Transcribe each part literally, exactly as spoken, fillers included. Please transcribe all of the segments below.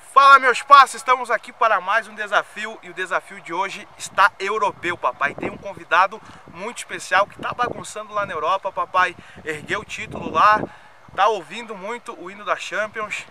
Fala, meus parceiros, estamos aqui para mais um desafio e o desafio de hoje está europeu, papai. Tem um convidado muito especial que está bagunçando lá na Europa, papai. Ergueu o título lá, tá ouvindo muito o hino da Champions.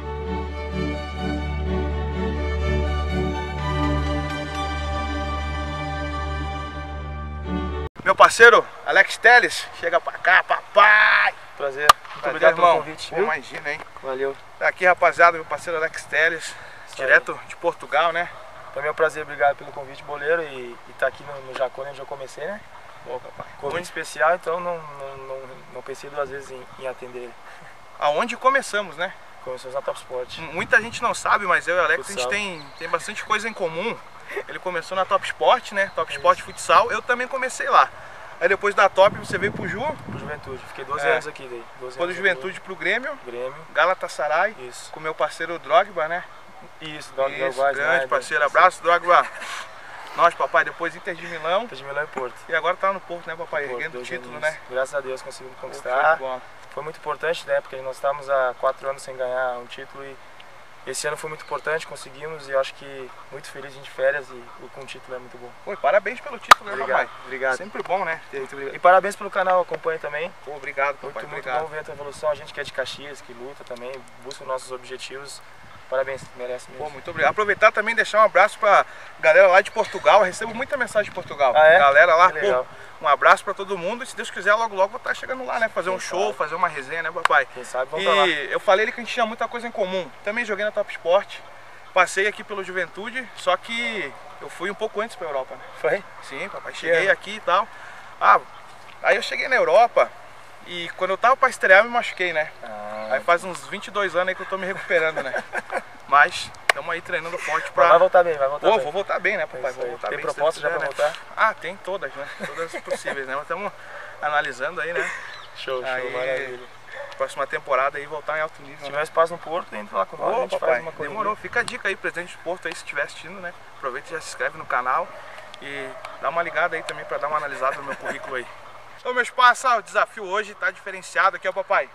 Meu parceiro Alex Telles, chega pra cá, papai. Prazer. Muito Prazer, obrigado irmão. pelo convite. Pô, Viu? imagina, hein? Valeu. Tá aqui, rapaziada, meu parceiro Alex Telles, direto de Portugal, né? Também é um prazer, obrigado pelo convite, boleiro, e estar tá aqui no, no Jacone, onde eu comecei, né? Pô, papai. Convite Onde... especial, então não, não, não, não pensei duas vezes em, em atender ele. Aonde começamos, né? Começamos na Top Sport. Muita gente não sabe, mas eu e o Alex, Futsal. a gente tem, tem bastante coisa em comum. Ele começou na Top Sport, né? Top é Sport Futsal, eu também comecei lá. Aí depois da Top você veio pro Ju. Pro Juventude, fiquei doze É. anos aqui daí. Depois do Juventude pro Grêmio. Grêmio. Galatasaray. Isso. Com meu parceiro Drogba, né? Isso, Drogba, Isso, Drogba, grande né? parceiro, abraço Drogba. Nós, papai, depois Inter de Milão. Inter de Milão e Porto. E agora tá no Porto, né, papai? Porto, Erguendo o dois título, anos. né? Graças a Deus conseguimos Pô, conquistar. foi bom. Foi muito importante, né? Porque nós estávamos há quatro anos sem ganhar um título e esse ano foi muito importante, conseguimos, e eu acho que muito feliz de férias e com o título é muito bom. Pô, parabéns pelo título, né, Obrigado, papai? obrigado. Sempre bom, né? Muito obrigado. E parabéns pelo canal, acompanha também. Pô, obrigado, Muito, papai. muito obrigado. bom ver a tua evolução, a gente que é de Caxias, que luta também, busca os nossos objetivos. Parabéns, merece mesmo. Pô, muito obrigado. Aproveitar também e deixar um abraço pra galera lá de Portugal. Eu recebo muita mensagem de Portugal. Ah, é? Galera lá, Que legal. pô, um abraço pra todo mundo. E se Deus quiser, logo logo vou estar chegando lá, né? Fazer um Quem show, sabe? fazer uma resenha, né, papai? Quem sabe vamos pra lá. E eu falei ali que a gente tinha muita coisa em comum. Também joguei na Top Sport. Passei aqui pelo Juventude, só que eu fui um pouco antes pra Europa, né? Foi? Sim, papai. Cheguei aqui e tal. Ah, aí eu cheguei na Europa e quando eu tava pra estrear eu me machuquei, né? Ah, Aí faz uns vinte e dois anos aí que eu tô me recuperando, né? Mas estamos aí treinando forte pra... vai voltar bem, vai voltar Pô, bem. vou voltar bem, né, papai? É isso Vou aí. voltar Tem bem. se proposta Deus já pra quiser, né? voltar? Ah, tem todas, né? Todas possíveis, né? Mas estamos analisando aí, né? Show, show, Aí, maravilha. próxima temporada aí voltar em alto nível, Se né? tiver espaço no Porto, entra lá com nós, a Ô, gente papai, faz uma coisa. demorou. Fica a dica aí, presidente do Porto aí, se estiver assistindo, né? Aproveita e já se inscreve no canal e dá uma ligada aí também pra dar uma analisada no meu currículo aí. Então, meus parça, o desafio hoje tá diferenciado aqui, ó, papai.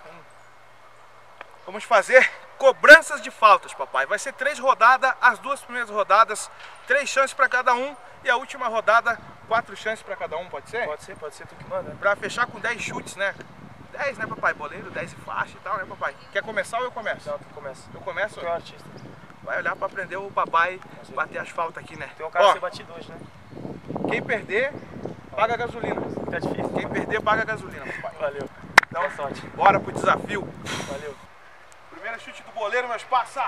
Vamos fazer cobranças de faltas, papai. Vai ser três rodadas, as duas primeiras rodadas, três chances pra cada um e a última rodada, quatro chances pra cada um, pode ser? Pode ser, pode ser, tu que manda. Pra fechar com dez chutes, né? dez, né, papai? Boleiro, dez e faixa e tal, né, papai? Quer começar ou eu começo? Então, tu começa. Eu começo? Tu é um artista. Vai olhar pra aprender o papai bater as faltas aqui, né? Tem um cara Ó, a ser batido hoje, né? quem perder, paga a gasolina. Fica difícil. Quem perder, paga a gasolina, papai. Valeu. Dá uma sorte. Bora pro desafio. Valeu. Primeiro chute do goleiro, meus parça.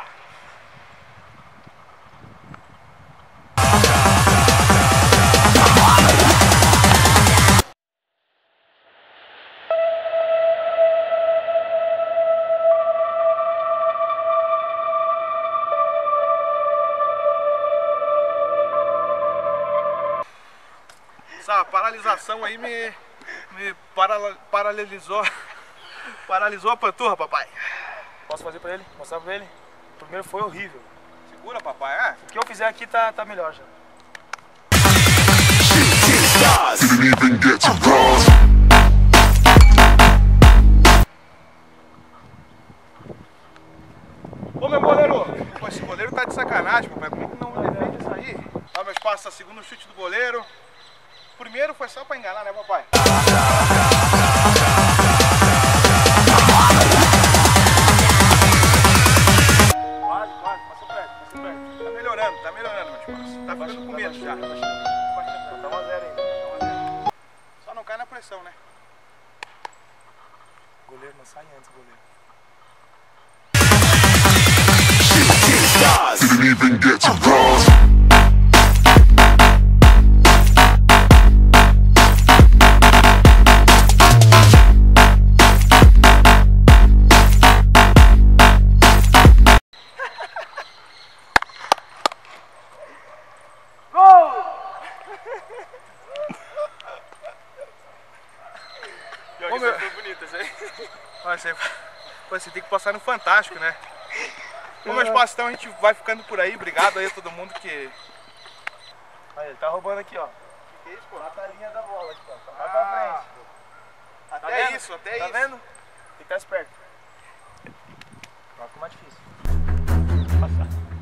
Essa paralisação aí me, me para, paralisou, paralisou a panturra, papai. Posso fazer pra ele? Mostrar pra ele? O primeiro foi horrível. Segura, papai, é? O que eu fizer aqui tá, tá melhor já. Didn't even get to cross. Ô, meu goleiro! Pô, esse goleiro tá de sacanagem, papai. Como é que não defende isso aí? Ó, meus passos, segundo chute do goleiro. O primeiro foi só pra enganar, né, papai? Quase, quase. Passou perto, passou perto. Tá melhorando, tá melhorando, meus passos. Tá ficando com medo já. Tá um a zero ainda. Tá um a zero. Só não cai na pressão, né? Goleiro não sai antes, goleiro. Didn't even get to cross. Pior Ô, que meu- isso foi bonito, isso aí. Ó, Você, pô, você tem que passar no Fantástico, né? Ô, meus passos, então a gente vai ficando por aí. Obrigado aí a todo mundo que... Aí, ele tá roubando aqui, ó. Que isso, pô? Mata a linha da bola aqui, ó. Tá mais Ah. pra frente. Até Tá vendo? isso, até Tá isso. vendo? Tem que estar esperto. Vai ficar mais difícil. Passar.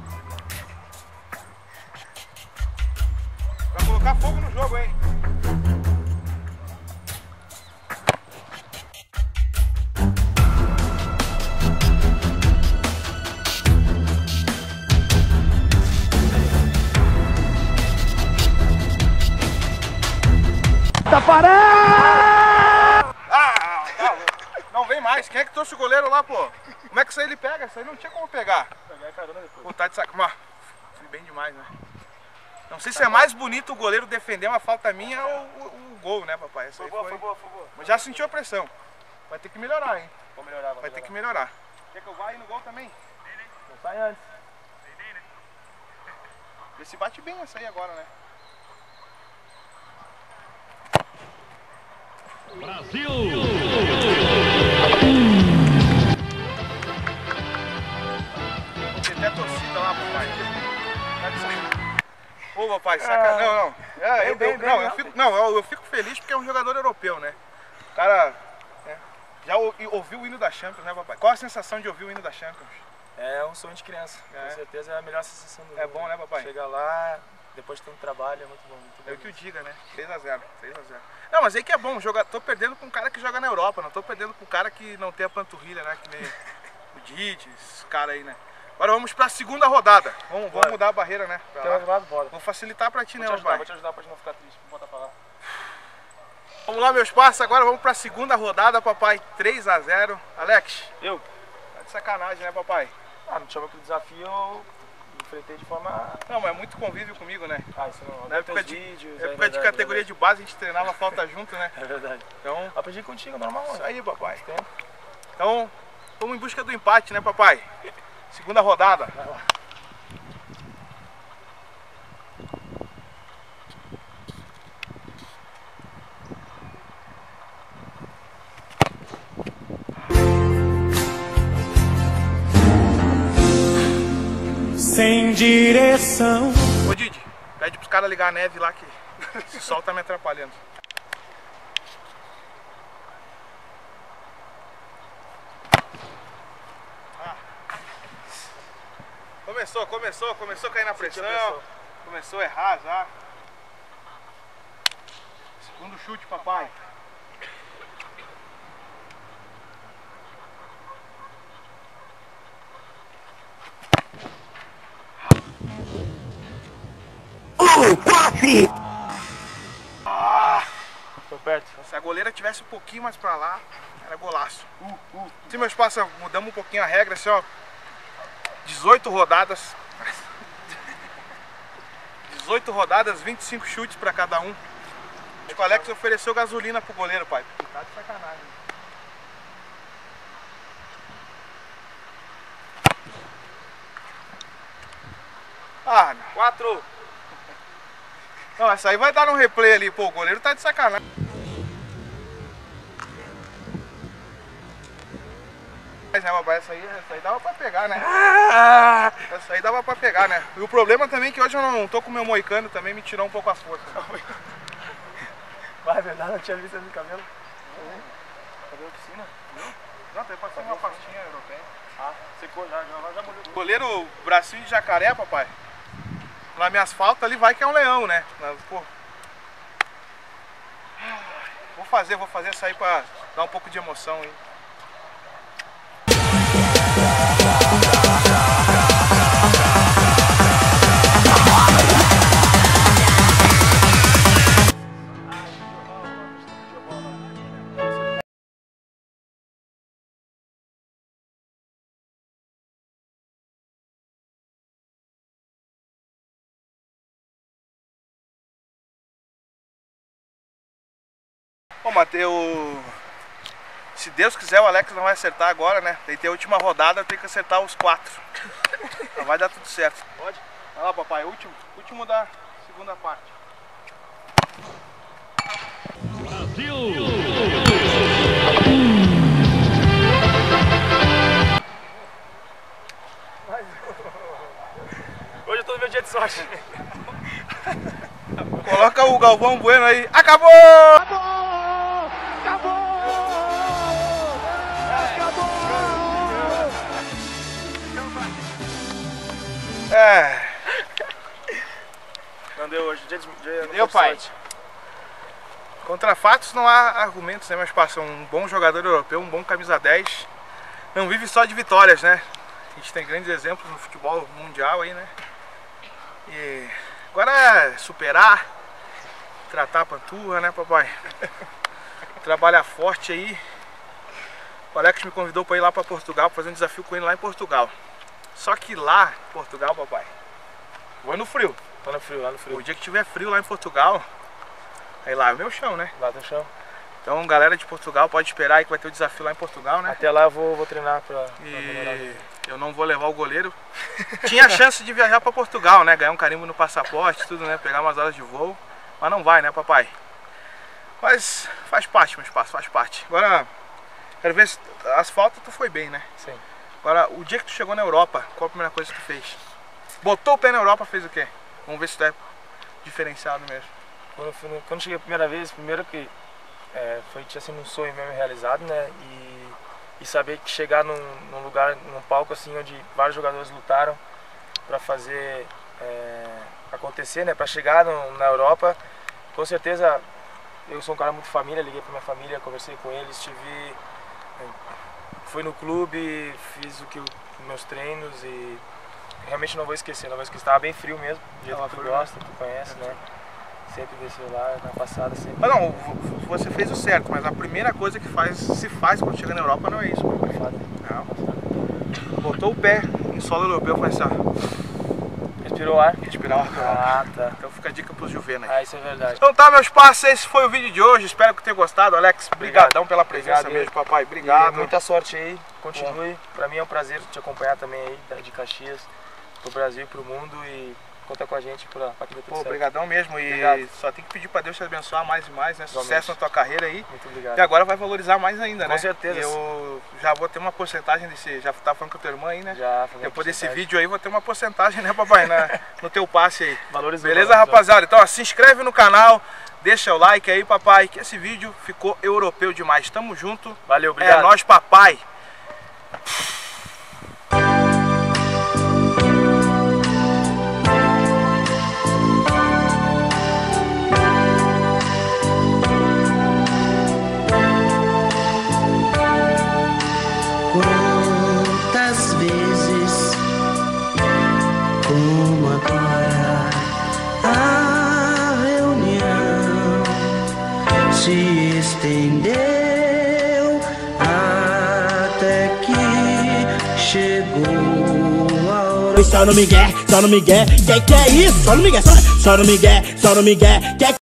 Tafarel! Ah, tá. Não vem mais. Quem é que trouxe o goleiro lá, pô? Como é que isso aí ele pega? Isso aí não tinha como pegar. Pegar a carona depois. Pô, tá de saco. Mas, fui bem demais, né? Não sei se é mais bonito o goleiro defender uma falta minha ou o, o gol, né, papai? Isso aí Foi boa, foi... foi boa, foi boa. Mas já sentiu a pressão. Vai ter que melhorar, hein? Vou melhorar, vou Vai ter melhorar. que melhorar. Quer que eu vá aí no gol também? Não sai antes. Vê se bate bem essa aí agora, né? Brasil! Tem até torcida lá, papai. Tá de sacanagem. Ô, papai, sacanagem. Não, não. É, eu, bem, eu, bem, não, bem, eu fico, não eu, eu fico feliz porque é um jogador europeu, né? O cara é, já ou- ouviu o hino da Champions, né, papai? Qual a sensação de ouvir o hino da Champions? É um sonho de criança. É. Com certeza é a melhor sensação do É mundo. bom, né, papai? Chegar lá, depois de tanto trabalho, é muito bom. Muito bom. É o que eu diga, né? três a zero. três a zero. Não, mas aí que é bom. Jogar, tô perdendo com um cara que joga na Europa. Não tô perdendo com um cara que não tem a panturrilha, né? Que nem o Didi, esse cara aí, né? Agora vamos pra segunda rodada. Vamos, vamos Bora. mudar a barreira, né? Pra Tem lá. outro lado, bora. Vou facilitar pra ti, Vou né, te ajudar, papai? vou te ajudar pra gente não ficar triste. Vou botar pra lá. Vamos lá, meus parceiros. Agora vamos pra segunda rodada, papai. três a zero. Alex, Eu? tá de sacanagem, né, papai? Ah, não chamou pro desafio, eu enfrentei de forma... Não, mas é muito convívio comigo, né? Ah, isso não. Na época teus de, vídeos, na é época de verdade, categoria é de base, a gente treinava falta junto, né? verdade. É verdade. Então, Aprendi contigo, normal. isso né? aí, papai. Tempo. Então, vamos em busca do empate, né, papai? Segunda rodada. Vai lá. Sem direção. Ô, Didi, pede pros caras ligar a neve lá que esse sol tá me atrapalhando. Ah. Começou, começou, começou a cair na pressão. começou. Começou a errar já. Segundo chute, papai. Foi perto. Se a goleira tivesse um pouquinho mais pra lá, era golaço. Uh, uh. Se meus passos, mudamos um pouquinho a regra, assim, ó. dezoito rodadas. dezoito rodadas, vinte e cinco chutes pra cada um. O Alex ofereceu gasolina pro goleiro, pai. Tá de sacanagem. Ah, não. Quatro. Não, essa aí vai dar um replay ali, pô, o goleiro tá de sacanagem. Mas, né, papai, essa aí, essa aí dava pra pegar, né? Essa aí dava pra pegar, né? E o problema também é que hoje eu não tô com o meu moicano, também me tirou um pouco as forças. Vai, é verdade, não tinha visto esse cabelo. Cadê a piscina? Não, tem passando uma pastinha europeia. Ah, secou já, já, já molhou. Goleiro bracinho de jacaré, papai. Nas minhas faltas ali vai que é um leão, né? Mas, pô. Vou fazer, vou fazer essa aí pra dar um pouco de emoção aí. Bom, Matheus, se Deus quiser o Alex não vai acertar agora, né? Tem que ter a última rodada, tem que acertar os quatro. Então vai dar tudo certo. Pode? Vai lá, papai, último, último da segunda parte. Brasil! Hoje eu tô no meu dia de sorte. Coloca o Galvão Bueno aí. Acabou! Acabou! Acabou! Acabou! É. Não deu hoje, dia de dia não Deu, foi pai. sorte. Contra fatos não há argumentos, né, meus parceiros? Um bom jogador europeu, um bom camisa dez. Não vive só de vitórias, né? A gente tem grandes exemplos no futebol mundial aí, né? E agora é superar tratar a panturra, né, papai? Trabalhar forte aí. O Alex me convidou para ir lá para Portugal, fazer um desafio com ele lá em Portugal. Só que lá em Portugal, papai, vou no frio. Tô no frio, lá no frio. O dia que tiver frio lá em Portugal, aí lá é o meu chão, né? Lá no chão. Então, galera de Portugal, pode esperar aí que vai ter o desafio lá em Portugal, né? Até lá eu vou, vou treinar pra, pra E eu não vou levar o goleiro. Tinha a chance de viajar para Portugal, né? Ganhar um carimbo no passaporte, tudo, né? Pegar umas horas de voo. Mas não vai, né, papai? Mas faz parte, meu espaço, faz parte. Agora, quero ver se as faltas tu foi bem, né? Sim. Agora, o dia que tu chegou na Europa, qual a primeira coisa que tu fez? Botou o pé na Europa, fez o quê? Vamos ver se tu é diferenciado mesmo. Quando, eu fui no, quando cheguei a primeira vez, primeiro que é, foi, tinha sido um sonho mesmo realizado, né? E, e saber que chegar num, num lugar, num palco assim, onde vários jogadores lutaram para fazer é, acontecer, né? Para chegar no, na Europa, com certeza eu sou um cara muito família, liguei para minha família, conversei com eles, tive, fui no clube, fiz o que meus treinos e realmente não vou esquecer, não vou esquecer. Estava bem frio mesmo, do jeito que tu gosta, tu conhece, né? Sempre desceu lá, na passada sempre. Mas não, você fez o certo, mas a primeira coisa que faz, se faz quando chega na Europa não é isso, papai. Não. Botou o pé em solo europeu, faz assim, ó. Respirou ar? Respirar o ar. Ah, tá. Então fica a dica pros juvenas. Ah, isso é verdade. Então tá, meus parceiros, esse foi o vídeo de hoje. Espero que tenham gostado. Alex, brigadão pela presença Obrigado, mesmo, papai. Obrigado. E muita sorte aí, continue. Bom. Pra mim é um prazer te acompanhar também aí, de Caxias, pro Brasil e pro mundo. E conta com a gente pra, pra que dê tudo Pô, certo. Obrigadão mesmo. E Obrigado. só tem que pedir pra Deus te abençoar mais e mais, né? Igualmente. Sucesso na tua carreira aí. Muito obrigado. E agora vai valorizar mais ainda, com né? Com certeza. E eu já vou ter uma porcentagem desse. Já tá falando com a tua irmã aí, né? Já. Depois desse vídeo aí, vou ter uma porcentagem, né, papai? Na, no teu passe aí. Valorizou. Beleza, valorizou. rapaziada? Então, ó, se inscreve no canal, deixa o like aí, papai, que esse vídeo ficou europeu demais. Tamo junto. Valeu, obrigado. É nóis, papai. Quantas vezes, como agora, a reunião se estendeu até que chegou a hora. Só no Miguel, só no Miguel, que que é isso? Só no Miguel, só, só no Miguel, só no Miguel, que